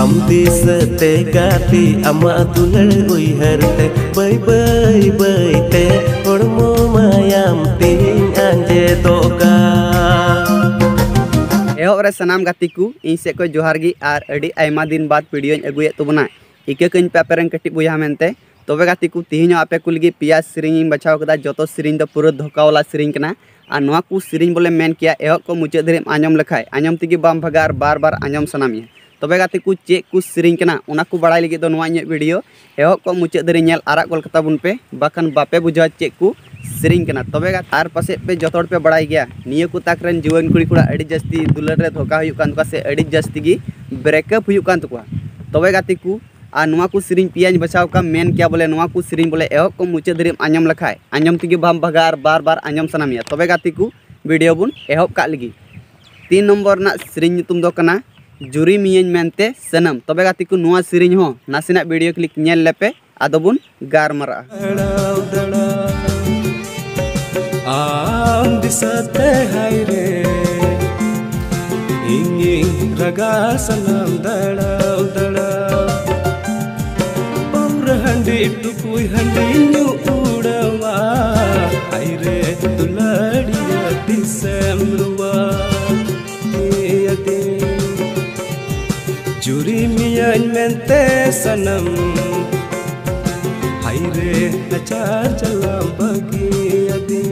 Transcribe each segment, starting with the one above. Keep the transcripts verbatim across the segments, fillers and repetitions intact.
Am disate gati ama dular uiharte bay bay bay te hormo mayam ting anje doka एहब रे सनाम गाती को इन से को जोहार गी आर अडी आयमा दिन बाद वीडियो अगुए तबना इके कइन पे पेरेन कटी बुया मेनते तबे गाती को तिहिनो आपे को लगी पिया सिरिंग बचाव कदा जतो सिरिंग द पूरा धोका वाला सिरिंग कना आ नोआ को सिरिंग बोले मेन किया एहब को मुचे धरिम आंजम लखाय आंजम तिगी बाम भगार बार बार आंजम सनामी तबे गाती को चे को सिरिंग कना उना को बड़ाई लगी दो नोआ इन वीडियो एहब को मुचे धरि नेल आरा गोल कता बुन पे बाखन बापे बुझा चे को सिरिंग कना तबे गा आर पासे पे जतोड़ पे बड़ाई गया निये को ताकरन जीवन कुड़ी कुड़ा अड़ी जस्ती दुलर रे धोका हुयु कान तुका से अड़ी जस्ती गी ब्रेकअप हुयु कान तुका तबे गाती को आ नुआ को सिरिंग पियाज बचाव का मेन क्या बोले नुआ को सिरिंग बोले एहब को मुचे धरिम आंजम लखाय आंजम तिगी बाम भगार बार बार आंजम सनामिया तबे गाती को वीडियो बुन एहब का लगी तीन नंबर ना सिरिंग तुम दो कना जुरी मियन मेनते सनम तबे गाती को नुआ सिरिंग हो नासिना वीडियो क्लिक नेल लेपे आदो बुन गार मरा Am disate haire ingin raga sanam dadau dadau Paura handi tukui handi nyu udawa haire tuladiya disemruwa iyate Juri miyan mente sanam haire nachar jalam bagi adi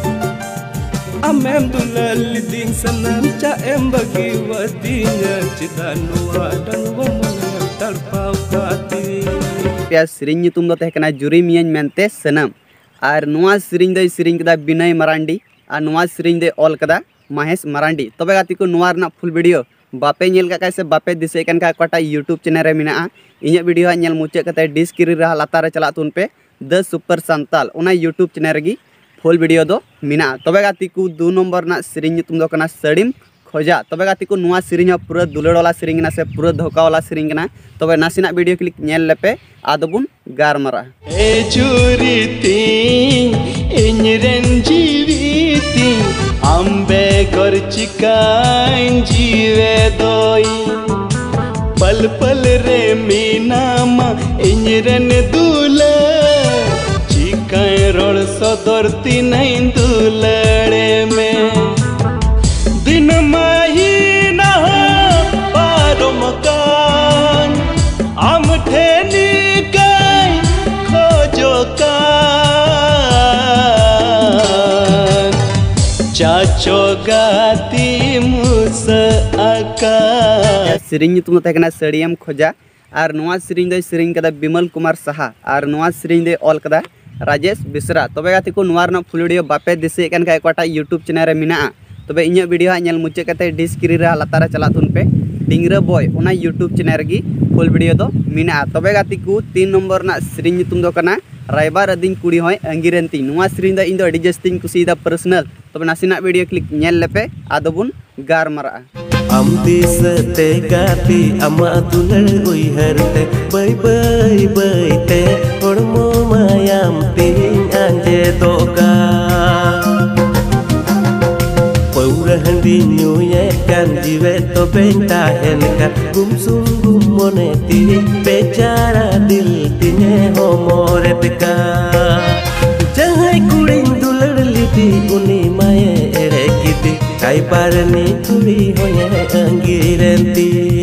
Amem dulal ding sanam cha em bagi wadinya cidanua dan wamana tarpau kati पिया सिरिंग तुम दो तहकना जुरी मियन मेनते सनम are नुआ सिरिंग दे सिरिंग कदा Binay Marandi are नुआ सिरिंग they all कदा महेश मरांडी तबे गाती को नुआ रना फुल वीडियो बापे नेल का कैसे बापे दिसे कन का कोटा यूट्यूब चैनल रे मिना इᱧ वीडियो नेल मुचे कते डिस्क्रिप्शन रे लाता रे चला तुन पे द सुपर संताल ओना यूट्यूब चैनल रे फुल वीडियो दो मिना तबे गाती को दो नंबर ना सिरिंग तुम दो कना सड़ीम खोजा तबे गाती को नुआ सिरिंग पूरा दुलड़ वाला सिरिंग ना से पूरा धोका वाला सिरिंग ना तबे नासिना वीडियो क्लिक नेल लेपे आदबुन गार मरा ए चुरीती इन रंजीवीती अंबे कर चिकाइन जीवे दोई पल पल रे मीनामा इन रन दूला चिकाइन रोल सदरती नहीं दूलड़े में दिन महीना पारो मकान आम ठेनी गई खोजो कान चाचो गाती मुस आका सिरिंग तुम तहकना सड़ियम खोजा आर नुआ सिरिंग दे सिरिंग कदा बिमल कुमार साहा आर नुआ सिरिंग दे ऑल कदा राजेश बिसरा तबे गाती को नुआ रना फुल वीडियो बापे दिसे कन का कोटा यूट्यूब चैनल रे मिना तबे इᱧ वीडियो नेल मुचे कते डिस्क्रिप्शन रे लाता रे चला तुन पे डिंगरा बॉय ओना यूट्यूब चैनल रे फुल वीडियो दो मिना तबे गाती को तीन नंबर ना सिरिंग तुम दो कना रायबार अदिन कुड़ी होय अंगिरंती नुआ सिरिंग दा इन दो अडी जस्टिंग कुसीदा पर्सनल तबे नासिना वीडियो क्लिक नेल लेपे आदोबुन गार मरा Am disate gati ama dular uiharte bay bay bay te hormo mayam ting anje doka Paura handi nyu ye kan jiwe to benta henka gum sum gum moneti becara dil tine homore tika Jahai kuring dular liti uni maye ere kiti Kai parani kuri hoye angirenti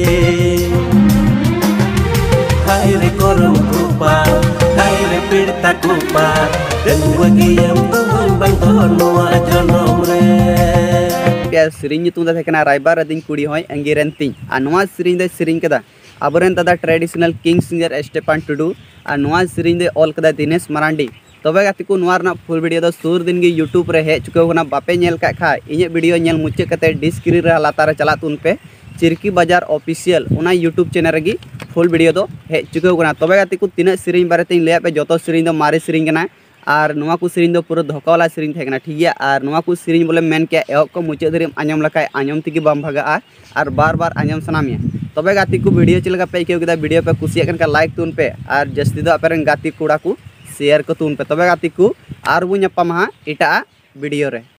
Hai re korum kupa Hai re pirta kupa Dan wagiyam tuhon banton noa jonom re पिया सिरिंग तुम तहकना रायबार अदिन कुड़ी होय अंगिरंती आ नुआ सिरिंग दे सिरिंग कदा अबरन तदा traditional king singer Stephan Tudu आ नुआ सिरिंग दे ऑल कदा दिनेश मरांडी तबे गाती को नुआ रना फुल वीडियो दो सुर दिन गे यूट्यूब रे हे चुके होना बापे नेल का खा इᱧ वीडियो नेल मुचे कते डिस्क्रिप्शन रे लाता रे चला तुन पे चिरकी बाजार ऑफिशियल ओना यूट्यूब चैनल रे फुल वीडियो दो हे चुके होना तबे गाती को तीन सिरिंग बारे ते ले पे जतो सिरिंग दो मारे सिरिंग कना आर नुआ को सिरिंग दो पूरा धोका वाला सिरिंग थे ठीक है आर नुआ को सिरिंग बोले मेन के एहब को मुचे धरिम आंजम लखाय आंजम तिगी बाम भगा आर बार बार आंजम सनामिया तबे गाती को वीडियो चलका पे के वीडियो पे कुसिया कन का लाइक तुन पे आर जस्ती दो अपेरन गाती कुड़ा को शेयर को तुन पे तबे गाती को आर बु ᱧᱟᱯᱟᱢᱟ ᱮᱴᱟᱜ वीडियो रे।